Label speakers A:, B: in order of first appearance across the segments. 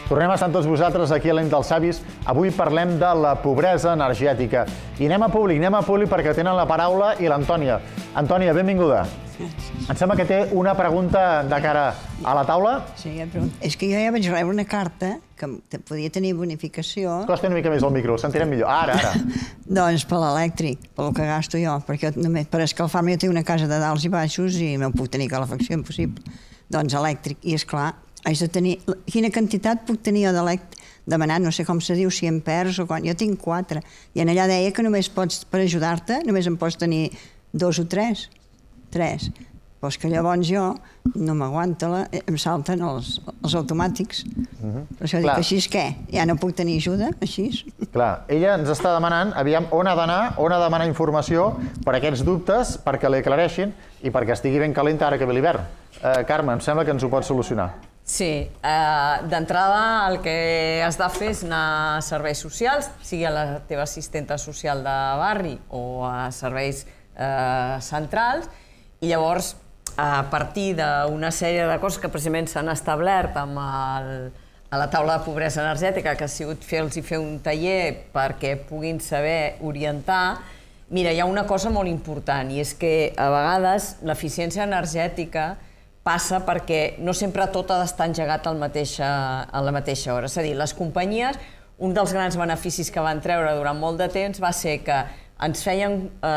A: Tornem a estar amb tots vosaltres aquí a l'Ent dels Savis. Avui parlem de la pobresa energètica. I anem a públic perquè tenen la paraula i l'Antònia. Antònia, benvinguda. Em sembla que té una pregunta de cara a la taula.
B: Sí, és que jo ja vaig rebre una carta que podia tenir bonificació.
A: Costa una mica més el micro, sentirem millor. Ara.
B: Doncs per l'elèctric, pel que gasto jo, perquè per escalfar-me jo tinc una casa de dalts i baixos i no puc tenir calefacció, impossible. Doncs elèctric, i esclar, haig de tenir... Quina quantitat puc tenir jo d'elèctric? Demanat, no sé com se diu, si em perds o quan... Jo tinc 4. I en allà deia que només pots, per ajudar-te, només em pots tenir 2 o 3. 3. Però és que llavors jo no m'aguanta, em salten els automàtics. Per això dic, així és què? Ja no puc tenir ajuda, així?
A: Clar, ella ens està demanant, aviam, on ha d'anar, on ha de demanar informació per aquests dubtes, perquè li aclareixin i perquè estigui ben calenta ara que ve l'hivern. Carme, em sembla que ens ho pot solucionar.
C: Sí, d'entrada el que has de fer és anar a serveis socials, sigui a la teva assistenta social de barri o a serveis centrals, i llavors a partir d'una sèrie de coses que precisament s'han establert a la taula de pobresa energètica, que ha sigut fer-los un taller perquè puguin saber orientar. Mira, hi ha una cosa molt important, i és que a vegades l'eficiència energètica passa perquè no sempre tot ha d'estar engegat a la mateixa hora. És a dir, les companyies, un dels grans beneficis que van treure durant molt de temps va ser que ens feien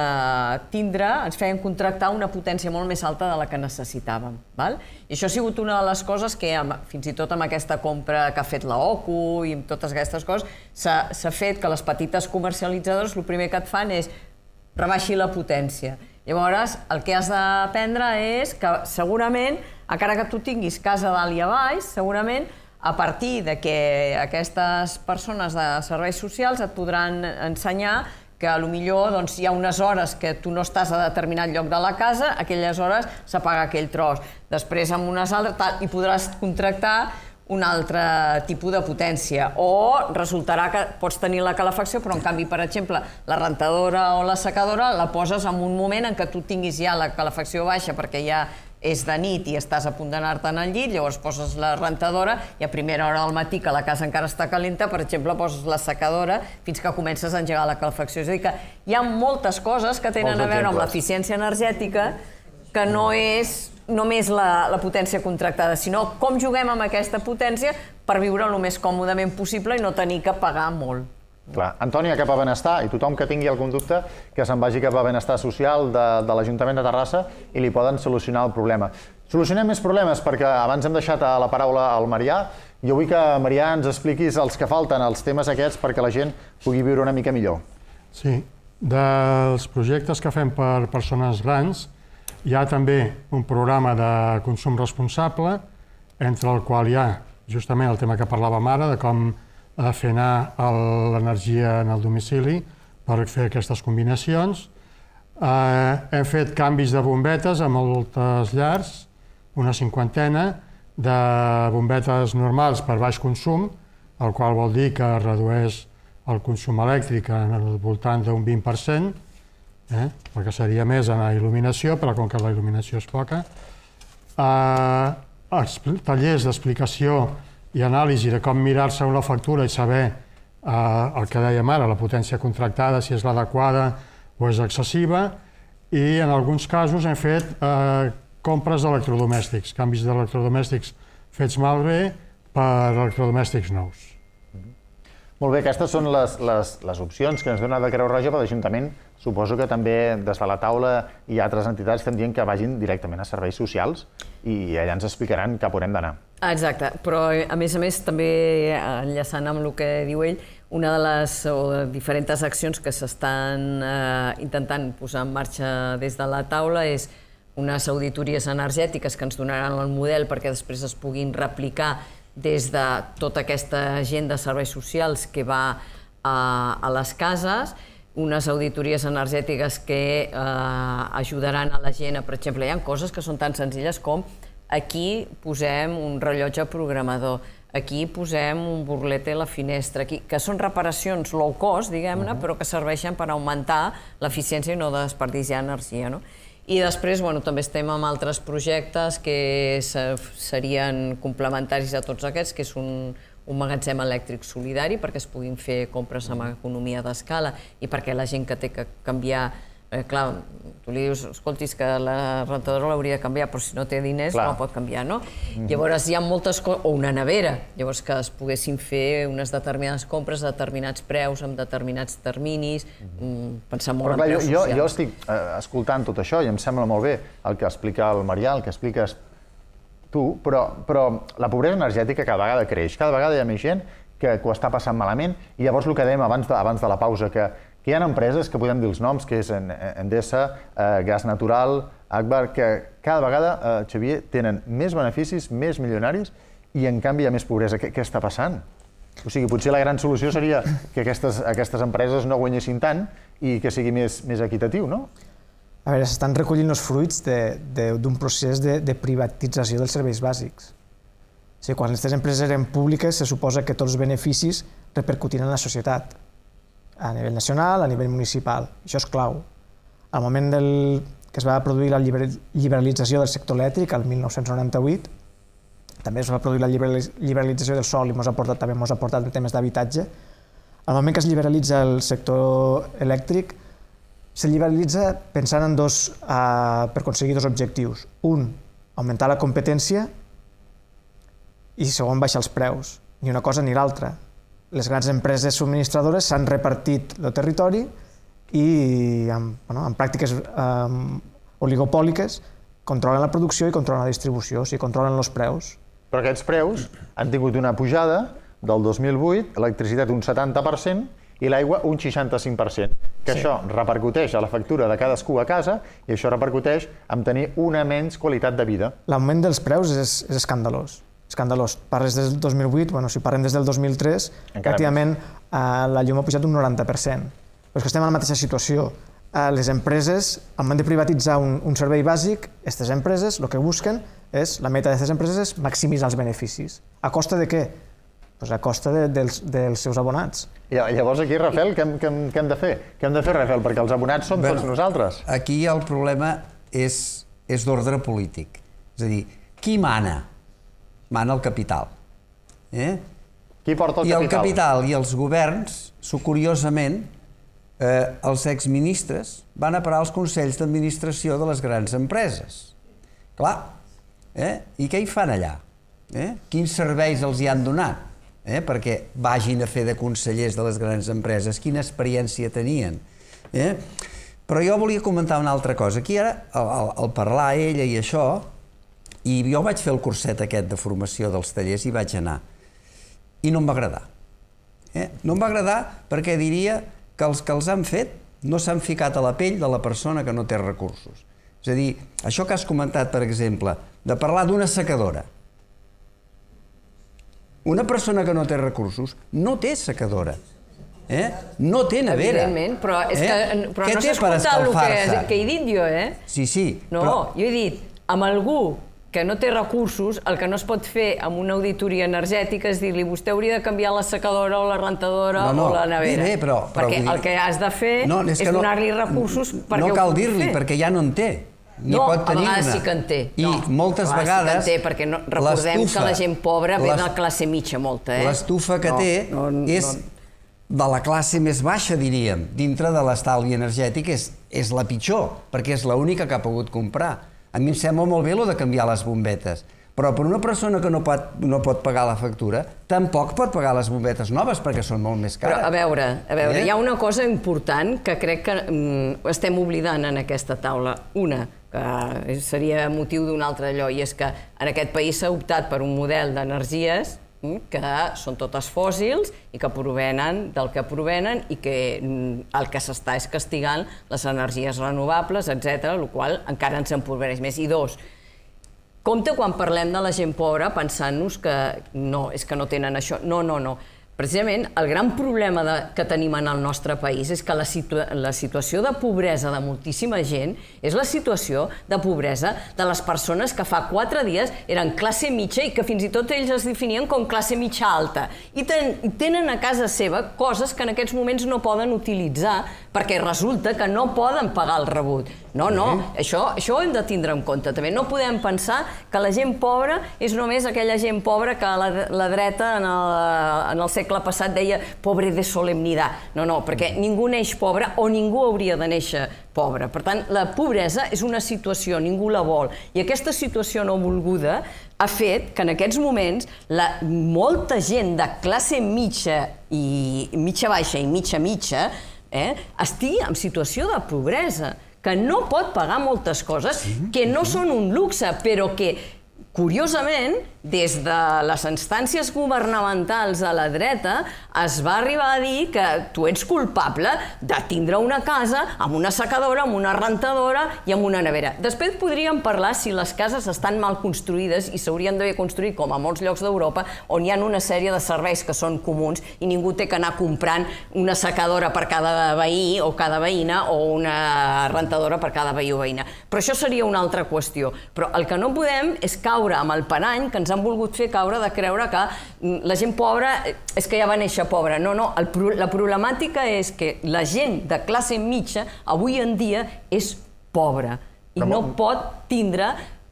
C: contractar una potència molt més alta de la que necessitàvem. I això ha sigut una de les coses que, fins i tot amb aquesta compra que ha fet l'OCU i amb totes aquestes coses, s'ha fet que les petites comercialitzadores el primer que et fan és rebaixar la potència. Llavors, el que has d'aprendre és que segurament, encara que tu tinguis casa dalt i a baix, segurament a partir de que aquestes persones de serveis socials et podran ensenyar que potser hi ha unes hores que tu no estàs a determinat lloc de la casa, aquelles hores s'apaga aquell tros. Després, amb unes altres, i podràs contractar un altre tipus de potència. O resultarà que pots tenir la calefacció, però en canvi, per exemple, la rentadora o la secadora la poses en un moment en què tu tinguis ja la calefacció baixa perquè ja és de nit i estàs a punt d'anar-te'n al llit, llavors poses la rentadora i a primera hora del matí, que la casa encara està calenta, per exemple, poses la secadora fins que comences a engegar la calefacció. És a dir, que hi ha moltes coses que tenen a veure amb l'eficiència energètica que no és només la potència contractada, sinó com juguem amb aquesta potència per viure el més còmodament possible i no tenir que pagar molt.
A: Clar, Antònia, cap a benestar, i tothom que tingui algun dubte que se'n vagi cap a benestar social de l'Ajuntament de Terrassa i li poden solucionar el problema. Solucionem més problemes perquè abans hem deixat la paraula al Marià. Jo vull que, Marià, ens expliquis els que falten, els temes aquests, perquè la gent pugui viure una mica millor.
D: Sí, dels projectes que fem per persones grans hi ha també un programa de consum responsable, entre el qual hi ha justament el tema que parlàvem ara, de com fer anar l'energia en el domicili per fer aquestes combinacions. Hem fet canvis de bombetes a moltes llars, una 50 de bombetes normals per baix consum, el qual vol dir que redueix el consum elèctric al voltant d'un 20%, perquè seria més en la il·luminació, però com que la il·luminació és poca. Tallers d'explicació i anàlisi de com mirar-se una factura i saber el que dèiem ara, la potència contractada, si és l'adequada o és excessiva, i en alguns casos hem fet compres d'electrodomèstics, canvis d'electrodomèstics fets malbé per electrodomèstics nous.
A: Molt bé, aquestes són les opcions que ens dona de Creu Roja, però l'Ajuntament suposo que també des de la taula i altres entitats estem dient que vagin directament a serveis socials i allà ens explicaran cap on hem d'anar.
C: Exacte, però a més, també enllaçant amb el que diu ell, una de les diferents accions que s'estan intentant posar en marxa des de la taula és unes auditories energètiques que ens donaran el model perquè després es puguin replicar des de tota aquesta gent de serveis socials que va a les cases, unes auditories energètiques que ajudaran a la gent, per exemple, hi ha coses que són tan senzilles com aquí posem un rellotge programador, aquí posem un burlete a la finestra, que són reparacions low cost, diguem-ne, però que serveixen per augmentar l'eficiència i no desperdiciar energia. I després també estem amb altres projectes que serien complementaris a tots aquests, que és un un magatzem elèctric solidari perquè es puguin fer compres amb economia d'escala i perquè la gent que té que canviar, clar, tu li dius, escoltis, que la rentadora l'hauria de canviar, però si no té diners no la pot canviar, no? Llavors hi ha moltes coses, o una nevera, llavors que es poguessin fer unes determinades compres a determinats preus, amb determinats terminis, pensar molt en preus socials.
A: Jo estic escoltant tot això i em sembla molt bé el que explica el Marià, el que expliques tu, però la pobresa energètica cada vegada creix, cada vegada hi ha més gent que ho està passant malament i llavors el que dèiem abans de la pausa, que hi ha empreses que podem dir els noms, que és Endesa, Gas Natural, Agbar, que cada vegada, Xavier, tenen més beneficis, més milionaris i en canvi hi ha més pobresa. Què està passant? O sigui, potser la gran solució seria que aquestes empreses no guanyessin tant i que sigui més equitatiu, no?
E: A veure, s'estan recollint els fruits d'un procés de privatització dels serveis bàsics. O sigui, quan aquestes empreses eren públiques, se suposa que tots els beneficis repercutiran en la societat, a nivell nacional, a nivell municipal. Això és clau. Al moment que es va produir la liberalització del sector elèctric, el 1998, també es va produir la liberalització del sol i també ens ha portat temes d'habitatge. Al moment que es liberalitza el sector elèctric, se liberalitza pensant en per aconseguir dos objectius. Un, augmentar la competència i segon, baixar els preus. Ni una cosa ni l'altra. Les grans empreses subministradores s'han repartit el territori i amb pràctiques oligopòliques controlen la producció i controlen la distribució, o sigui, controlen els preus.
A: Però aquests preus han tingut una pujada del 2008, l'electricitat un 70% i l'aigua un 65%, que això repercuteix a la factura de cadascú a casa i això repercuteix en tenir una menys qualitat de vida.
E: L'augment dels preus és escandalós. Escandalós. Parles del 2008, si parlem des del 2003, pràcticament la llum ha pujat un 90%. Però és que estem en la mateixa situació. Les empreses, al moment de privatitzar un servei bàsic, aquestes empreses el que busquen és, la meta d'aquestes empreses és maximitzar els beneficis. A costa de què? A costa dels seus abonats.
A: Llavors aquí, Rafael, què hem de fer? Què hem de fer, Rafael? Perquè els abonats som tots nosaltres.
F: Aquí el problema és d'ordre polític. És a dir, qui mana? Mana el capital.
A: Qui porta el capital?
F: I el capital i els governs, curiosament, els exministres van a parar als consells d'administració de les grans empreses. Clar, i què hi fan allà? Quins serveis els hi han donat? Perquè vagin a fer de consellers de les grans empreses, quina experiència tenien. Però jo volia comentar una altra cosa. Aquí ara, al parlar ella i això, i jo vaig fer el curset aquest de formació dels tallers i vaig anar. I no em va agradar. No em va agradar perquè diria que els que els han fet no s'han ficat a la pell de la persona que no té recursos. És a dir, això que has comentat, per exemple, de parlar d'una secadora. Una persona que no té recursos no té secadora. No té nevera.
C: Evidentment, però no s'ha escoltat el que he dit jo,
F: Sí, sí.
C: No, jo he dit, amb algú que no té recursos, el que no es pot fer amb una auditoria energètica és dir-li vostè hauria de canviar la secadora o la rentadora o la nevera. Perquè el que has de fer és donar-li recursos perquè ho pugui fer.
F: No cal dir-li, perquè ja no en té.
C: No, a vegades sí que en té.
F: I moltes vegades...
C: Sí que en té, perquè recordem que la gent pobra ve de la classe mitja molta.
F: L'estufa que té és de la classe més baixa, diríem. Dintre de l'estalvi energètic és la pitjor, perquè és l'única que ha pogut comprar. A mi em sembla molt bé de canviar les bombetes, però per una persona que no pot pagar la factura, tampoc pot pagar les bombetes noves perquè són molt més cares.
C: Però a veure, hi ha una cosa important que crec que estem oblidant en aquesta taula. Una, que seria motiu d'un altre allò, i és que en aquest país s'ha optat per un model d'energies que són totes fòssils i que provenen del que provenen i que el que s'està és castigant les energies renovables, etc., el qual encara ens empobreix més. I dos, compte quan parlem de la gent pobra pensant-nos que no, és que no tenen això. No, no, no. Precisament, el gran problema que tenim en el nostre país és que la situació de pobresa de moltíssima gent és la situació de pobresa de les persones que fa 4 dies eren classe mitja i que fins i tot ells es definien com classe mitja alta. I tenen a casa seva coses que en aquests moments no poden utilitzar perquè resulta que no poden pagar el rebut. No, això ho hem de tindre en compte. També no podem pensar que la gent pobra és només aquella gent pobra que la dreta en el segle passat deia pobre de solemnitat. No, perquè ningú neix pobre o ningú hauria de néixer pobre. Per tant, la pobresa és una situació, ningú la vol. I aquesta situació no volguda ha fet que en aquests moments molta gent de classe mitja i mitja baixa i mitja estigui en situació de pobresa, que no pot pagar moltes coses, que no són un luxe, però que, curiosament, des de les instàncies governamentals a la dreta es va arribar a dir que tu ets culpable de tindre una casa amb una secadora, amb una rentadora i amb una nevera. Després podríem parlar si les cases estan mal construïdes i s'haurien d'haver construït, com a molts llocs d'Europa, on hi ha una sèrie de serveis que són comuns i ningú té que anar comprant una secadora per cada veí o cada veïna o una rentadora per cada veí o veïna. Però això seria una altra qüestió. Però el que no podem és caure amb el parany que ens han volgut fer caure de creure que la gent pobra és que ja va néixer pobra. No, la problemàtica és que la gent de classe mitja avui en dia és pobra i no pot tindre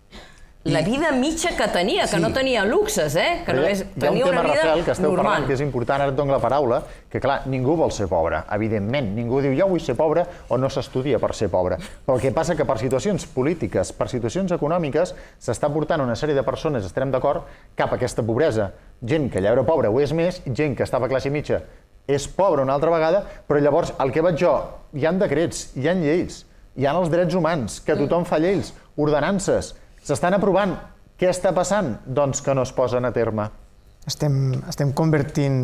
C: la vida mitja que tenia, que no tenia luxes, que només tenia una vida normal. Hi ha un tema,
A: Rafael, que esteu parlant, que és important, ara et dono la paraula, que clar, ningú vol ser pobre, evidentment. Ningú diu, jo vull ser pobre, o no s'estudia per ser pobre. Però el que passa que per situacions polítiques, per situacions econòmiques, s'està portant una sèrie de persones, estarem d'acord, cap a aquesta pobresa. Gent que ja era pobra ho és més, gent que estava a classe mitja és pobra una altra vegada, però llavors el que veig jo, hi ha decrets, hi ha lleis, hi ha els drets humans, que tothom fa lleis, ordenances, s'estan aprovant. Què està passant? Doncs que no es posen a terme.
E: Estem convertint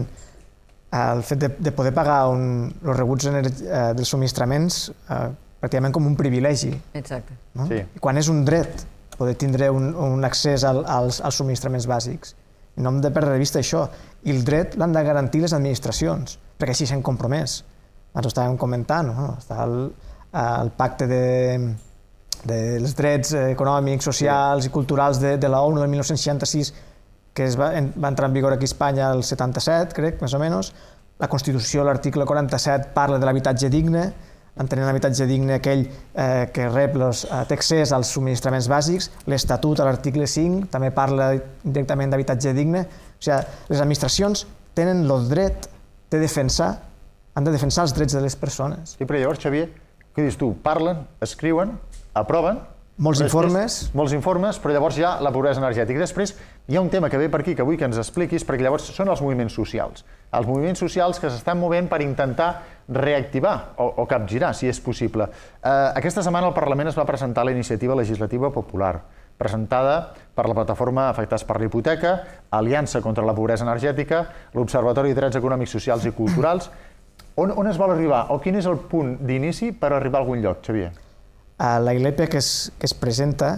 E: el fet de poder pagar els rebuts dels subministraments pràcticament com un privilegi.
C: Exacte.
E: Quan és un dret poder tindre un accés als subministraments bàsics. No hem de perdre de vista això. I el dret l'han de garantir les administracions, perquè així s'han compromès. Ens ho estàvem comentant, està el pacte dels drets econòmics, socials i culturals de la ONU del 1966, que va entrar en vigor aquí a Espanya el 77, crec, més o menys. La Constitució, l'article 47, parla de l'habitatge digne, entenent l'habitatge digne aquell que té accés als subministraments bàsics. L'Estatut, a l'article 5, també parla directament d'habitatge digne. O sigui, les administracions tenen el dret de defensar, han de defensar els drets de les persones.
A: Sí, però llavors, Xavier, què dius tu? Parlen, escriuen, aproven...
E: Molts
A: informes, però llavors hi ha la pobresa energètica. Després hi ha un tema que ve per aquí, que vull que ens expliquis, perquè llavors són els moviments socials. Els moviments socials que s'estan movent per intentar reactivar o capgirar, si és possible. Aquesta setmana al Parlament es va presentar la iniciativa legislativa popular, presentada per la plataforma Afectats per la Hipoteca, Aliança contra la Pobresa Energètica, l'Observatori de Drets Econòmics, Socials i Culturals. On es vol arribar, o quin és el punt d'inici per arribar a algun lloc, Xavier?
E: La ILP que es presenta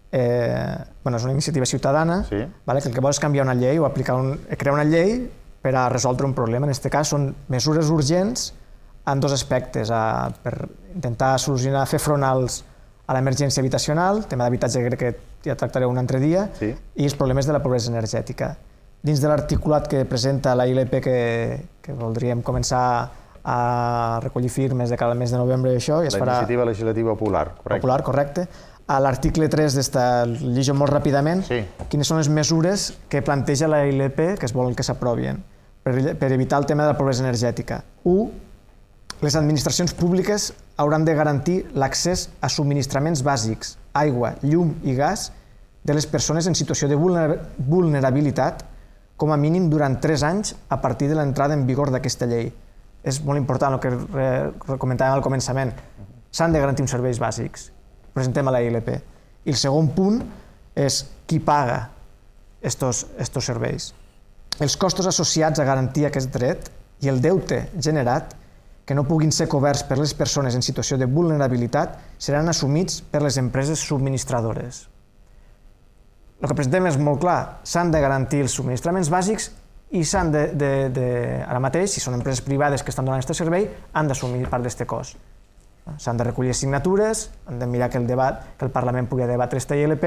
E: és una iniciativa ciutadana que el que vol és canviar una llei o crear una llei per a resoldre un problema. En aquest cas són mesures urgents en dos aspectes, per intentar solucionar, fer front a l'emergència habitacional, tema d'habitatge que ja tractaré un altre dia, i els problemes de la pobresa energètica. Dins de l'articulat que presenta la ILP que voldríem començar a recollir firmes de cada mes de novembre i això.
A: La iniciativa legislativa popular, correcte.
E: Popular, correcte. A l'article 3 llegeixo molt ràpidament quines són les mesures que planteja la ILP que es volen que s'aprovin per evitar el tema de la pobresa energètica. 1. Les administracions públiques hauran de garantir l'accés a subministraments bàsics, aigua, llum i gas, de les persones en situació de vulnerabilitat, com a mínim durant 3 anys a partir de l'entrada en vigor d'aquesta llei. És molt important el que comentàvem al començament. S'han de garantir uns serveis bàsics. Presentem a la ILP. I el segon punt és qui paga estos serveis. Els costos associats a garantir aquest dret i el deute generat que no puguin ser coberts per les persones en situació de vulnerabilitat seran assumits per les empreses subministradores. El que presentem és molt clar. S'han de garantir els subministraments bàsics i s'han ara mateix, si són empreses privades que estan donant aquest servei, han d'assumir part d'aquest cost. S'han de recollir signatures, han de mirar que el Parlament pugui debatre aquesta ILP.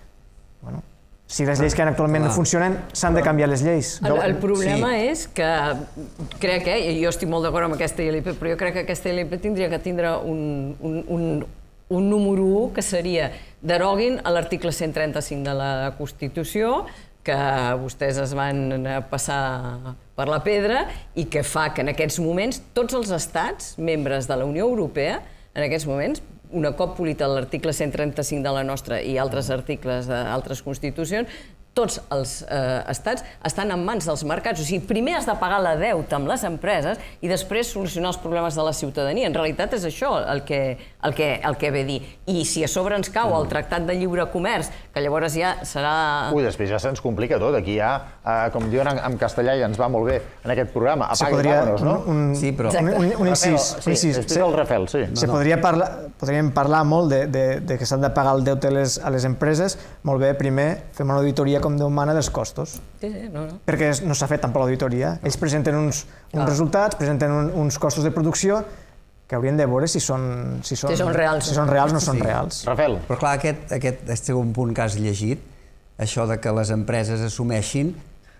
E: Si les lleis que actualment no funcionen, s'han de canviar les lleis.
C: El problema és que crec, jo estic molt d'acord amb aquesta ILP, però jo crec que aquesta ILP tindria que tindre un número 1, que seria deroguin l'article 135 de la Constitució, que vostès es van passar per la pedra i que fa que en aquests moments tots els estats membres de la Unió Europea, en aquests moments, un cop polit l'article 135 de la nostra i altres articles d'altres constitucions, tots els estats estan en mans dels mercats. O sigui, primer has de pagar la deuta amb les empreses i després solucionar els problemes de la ciutadania. En realitat és això el que ve a dir. I si a sobre ens cau el Tractat de Lliure Comerç, que llavors ja serà...
A: Després ja se'ns complica tot. Aquí ja, com diuen en castellà i ens va molt bé en aquest programa, apaga i vámonos, no?
F: Sí, però...
E: Un incís.
A: Explica el Rafel, sí.
E: Podríem parlar molt de que s'han de pagar el deute a les empreses. Molt bé, primer fem una auditoria com Déu mana dels costos. Perquè no s'ha fet tampoc l'auditoria. Ells presenten uns resultats, presenten uns costos de producció que haurien de veure si són reals o no són reals.
A: Rafel.
F: Però clar, aquest segon punt que has llegit, això de que les empreses assumeixin,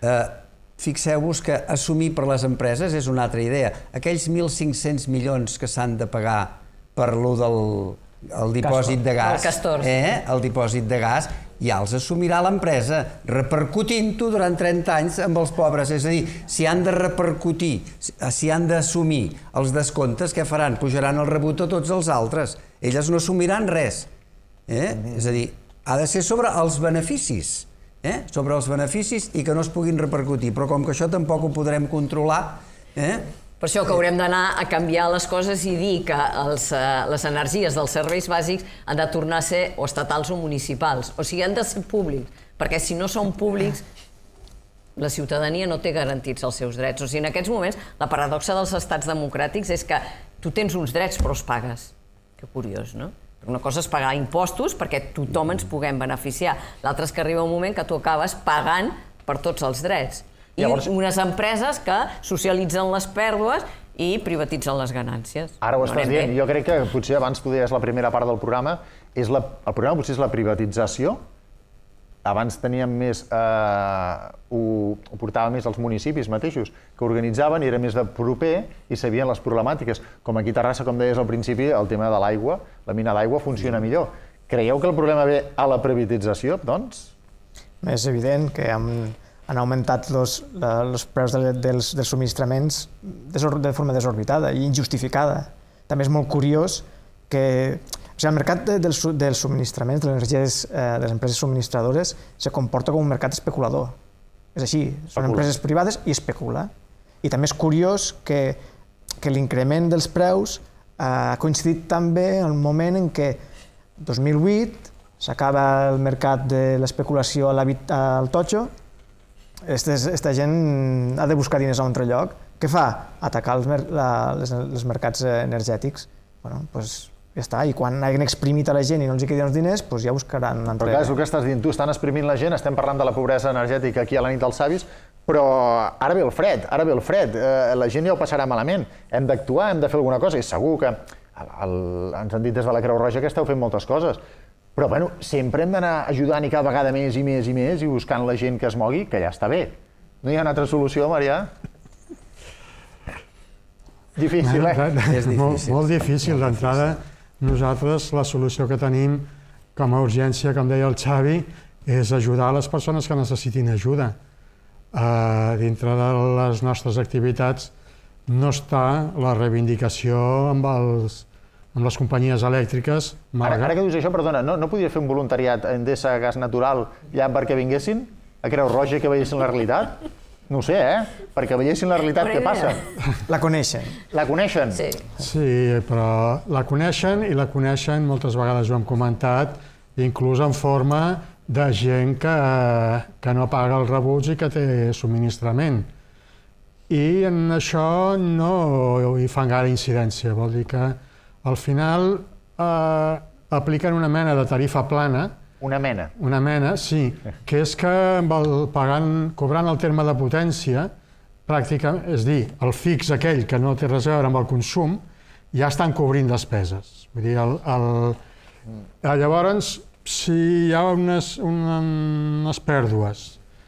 F: fixeu-vos que assumir per les empreses és una altra idea. Aquells 1.500 milions que s'han de pagar per lo del dipòsit de gas, el dipòsit de gas, ja els assumirà l'empresa, repercutint-ho durant 30 anys amb els pobres. És a dir, si han de repercutir, si han d'assumir els descomptes, què faran? Pujaran el rebut a tots els altres. Elles no assumiran res. És a dir, ha de ser sobre els beneficis. Sobre els beneficis i que no es puguin repercutir. Però com que això tampoc ho podrem controlar...
C: Per això que haurem d'anar a canviar les coses i dir que les energies dels serveis bàsics han de tornar a ser o estatals o municipals. O sigui, han de ser públics, perquè si no són públics, la ciutadania no té garantits els seus drets. O sigui, en aquests moments, la paradoxa dels estats democràtics és que tu tens uns drets però els pagues. Que curiós, no? Una cosa és pagar impostos perquè tothom ens puguem beneficiar. L'altra és que arriba un moment que tu acabes pagant per tots els drets. I unes empreses que socialitzen les pèrdues i privatitzen les ganàncies.
A: Ara ho estàs dient. Jo crec que potser abans tu deies la primera part del programa. El programa potser és la privatització. Abans teníem més... Ho portava més als municipis mateixos, que organitzaven i era més de proper i sabien les problemàtiques. Com aquí a Terrassa, com deies al principi, el tema de l'aigua, la mina d'aigua funciona millor. Creieu que el problema ve a la privatització, doncs?
E: És evident que han augmentat els preus dels subministraments de forma desorbitada i injustificada. També és molt curiós que el mercat dels subministraments, de l'energia de les empreses subministradores, se comporta com un mercat especulador. És així, són empreses privades i especula. I també és curiós que l'increment dels preus ha coincidit també en el moment en què 2008 s'acaba el mercat de l'especulació al totxo. Aquesta gent ha de buscar diners a un altre lloc. Què fa? Atacar els mercats energètics. Doncs ja està. I quan hagin exprimit a la gent i no els hi quedin els diners, ja buscaran un altre...
A: Però clar, és el que estàs dient tu, estan exprimint la gent, estem parlant de la pobresa energètica aquí a la nit dels savis, però ara ve el fred, la gent ja ho passarà malament. Hem d'actuar, hem de fer alguna cosa, i segur que ens han dit des de la Creu Roja que esteu fent moltes coses. Però, bueno, sempre hem d'anar ajudant i cada vegada més i més i més i buscant la gent que es mogui, que ja està bé. No hi ha una altra solució, Marià? Difícil,
D: És difícil. Molt difícil. D'entrada, nosaltres la solució que tenim com a urgència, com deia el Xavi, és ajudar les persones que necessitin ajuda. Dintre de les nostres activitats no està la reivindicació amb les companyies elèctriques.
A: Ara que dius això, perdona, no podria fer un voluntariat a Endesa Gas Natural ja perquè vinguessin a Creu Roja i que veiessin la realitat? No ho sé, perquè veiessin la realitat, què passa?
E: La coneixen.
A: La coneixen?
D: Sí, però la coneixen i la coneixen, moltes vegades ho hem comentat, inclús en forma de gent que no paga els rebuts i que té subministrament. I en això no hi fan gaire incidència, vol dir que al final apliquen una mena de tarifa plana.
A: Una mena?
D: Una mena, sí, que és que cobrant el terme de potència pràcticament, és dir, el fix aquell que no té res a veure amb el consum, ja estan cobrint despeses. Vull dir, llavors, si hi ha unes pèrdues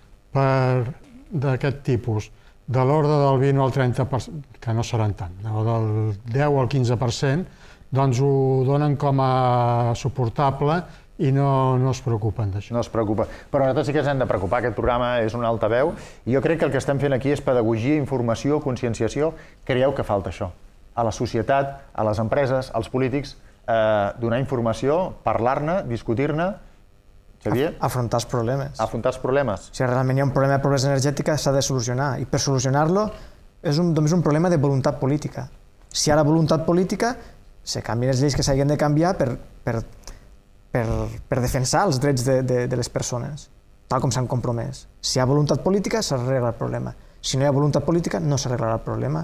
D: d'aquest tipus, de l'ordre del 20 al 30%, que no seran tant, o del 10 al 15%, doncs ho donen com a suportable i no es preocupen d'això.
A: No es preocupa. Però nosaltres sí que ens hem de preocupar. Aquest programa és un altaveu i jo crec que el que estem fent aquí és pedagogia, informació, conscienciació. Creieu que falta això? A la societat, a les empreses, als polítics, donar informació, parlar-ne, discutir-ne. Xavier?
E: Afrontar els problemes.
A: Afrontar els problemes.
E: Si realment hi ha un problema de pobresa energètica, s'ha de solucionar. I per solucionar-lo és un problema de voluntat política. Si hi ha la voluntat política, se canvien les lleis que s'hagin de canviar per defensar els drets de les persones, tal com s'han compromès. Si hi ha voluntat política, s'arregla el problema. Si no hi ha voluntat política, no s'arreglarà el problema.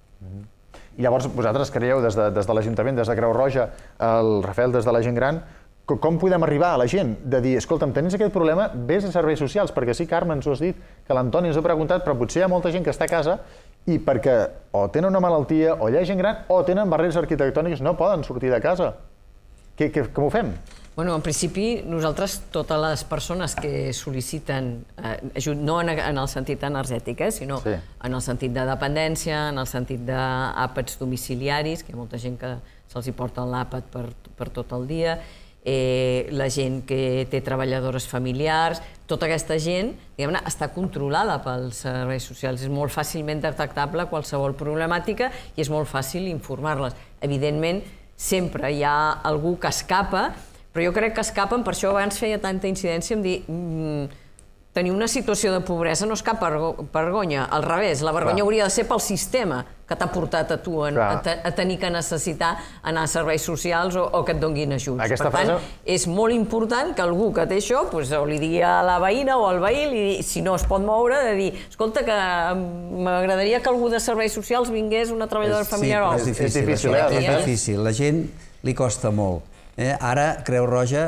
A: I llavors, vosaltres creieu, des de l'Ajuntament, des de Creu Roja, el Rafael, des de la gent gran, com podem arribar a la gent? De dir, escolta'm, tens aquest problema, vés a serveis socials, perquè sí, Carme, ens ho has dit, que l'Antoni ens ho ha preguntat, però potser hi ha molta gent que està a casa i perquè o tenen una malaltia, o hi ha gent gran, o tenen barreres arquitectòniques, no poden sortir de casa. Com ho fem?
C: Bueno, en principi, nosaltres, totes les persones que sol·liciten ajut, no en el sentit energètic, sinó en el sentit de dependència, en el sentit d'àpats domiciliaris, que hi ha molta gent que se'ls hi porta l'àpat per tot el dia, la gent que té treballadores familiars, tota aquesta gent, diguem-ne, està controlada pels serveis socials. És molt fàcilment detectable qualsevol problemàtica i és molt fàcil informar-les. Evidentment, sempre hi ha algú que escapa, però jo crec que escapen, per això abans feia tanta incidència en dir tenir una situació de pobresa no és cap vergonya, al revés, la vergonya hauria de ser pel sistema que t'ha portat a tu a tenir que necessitar anar a serveis socials o que et donguin ajuts. Per tant, és molt important que algú que té això o li digui a la veïna o al veí, si no es pot moure, de dir, escolta, que m'agradaria que algú de serveis socials vingués, una treballadora familiar o alguna cosa.
F: És difícil, la gent li costa molt. Ara, Creu Roja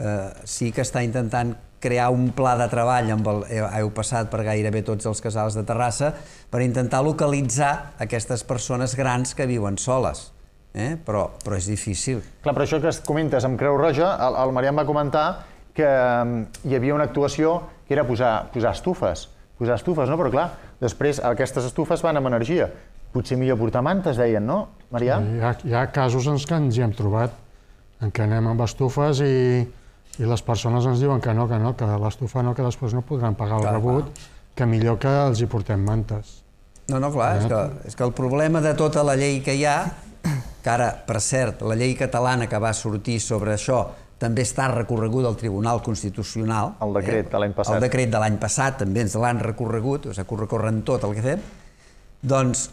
F: sí que està intentant crear un pla de treball, heu passat per gairebé tots els casals de Terrassa, per intentar localitzar aquestes persones grans que viuen soles. Però és difícil.
A: Clar, però això que comentes amb Creu Roja, el Marià em va comentar que hi havia una actuació que era posar estufes. Posar estufes, no? Però clar, després aquestes estufes van amb energia. Potser millor portar mantes, deien, no, Marià?
D: Hi ha casos en què ens hi hem trobat, en què anem amb estufes i les persones ens diuen que no, que l'estufa no, que després no podran pagar el rebut, que millor que els hi portem mantes.
F: No, clar, és que el problema de tota la llei que hi ha, que ara, per cert, la llei catalana que va sortir sobre això també està recorreguda al Tribunal Constitucional.
A: El decret de l'any passat.
F: El decret de l'any passat també ens l'han recorregut, o sigui, recorren tot el que fem. Doncs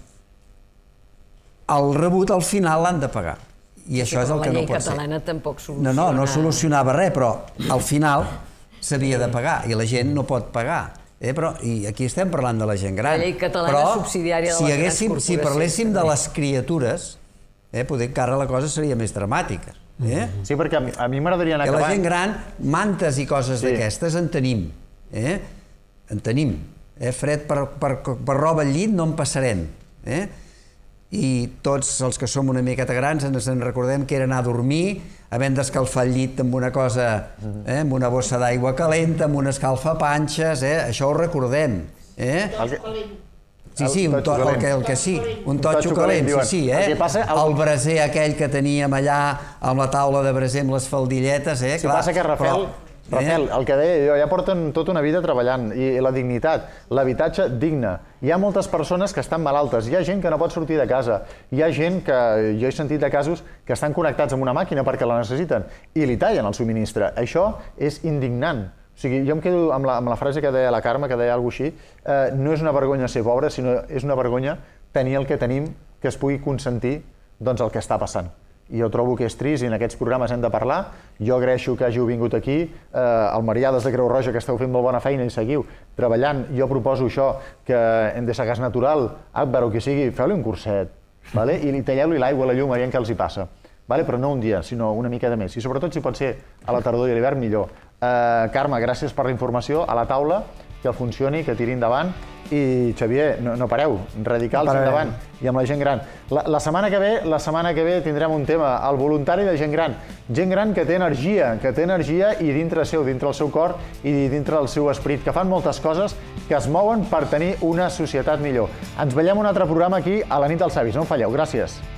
F: el rebut al final l'han de pagar. I això és el que no pot ser.
C: La llei catalana tampoc soluciona...
F: No solucionava res, però al final s'havia de pagar i la gent no pot pagar. I aquí estem parlant de la gent gran.
C: La llei catalana subsidiària de les grans corporacions.
F: Si parléssim de les criatures, potser encara la cosa seria més dramàtica.
A: Sí, perquè a mi m'agradaria anar acabant.
F: La gent gran, mantes i coses d'aquestes en tenim. En tenim. Fred per roba al llit no en passarem. I tots els que som una miqueta grans ens en recordem que era anar a dormir, havent d'escalfar el llit amb una cosa, amb una bossa d'aigua calenta, amb un escalfapanxes, això ho recordem. Sí, el que sí, un totxo calent, sí, el braser aquell que teníem allà amb la taula de braser amb les faldilletes, clar.
A: Si passa que, Rafael, el que deia jo, ja porten tota una vida treballant, i la dignitat, l'habitatge digne. Hi ha moltes persones que estan malaltes, hi ha gent que no pot sortir de casa, hi ha gent que, jo he sentit de casos, que estan connectats amb una màquina perquè la necessiten i li tallen el subministre. Això és indignant. O sigui, jo em quedo amb la frase que deia la Carme, que deia alguna cosa així, no és una vergonya ser pobre, sinó és una vergonya tenir el que tenim, que es pugui consentir el que està passant. I jo trobo que és trist i en aquests programes hem de parlar. Jo agraeixo que hàgiu vingut aquí, el Marià des de Creu Roja, que esteu fent molt bona feina i seguiu treballant. Jo proposo això, que Endesa Gas Natural, Agbar o qui sigui, feu-li un curset i talleu-li l'aigua, la llum, veient què els hi passa. Però no un dia, sinó una mica de més. I sobretot, si pot ser a la tardor i a l'hivern, millor. Carme, gràcies per la informació. A la taula que funcioni, que tiri endavant. I, Xavier, no pareu, radicals endavant, i amb la gent gran. La setmana que ve tindrem un tema, el voluntari de gent gran que té energia i dintre seu, dintre el seu cor i dintre el seu esperit, que fan moltes coses, que es mouen per tenir una societat millor. Ens veiem un altre programa aquí a la nit dels savis, no en falleu, gràcies.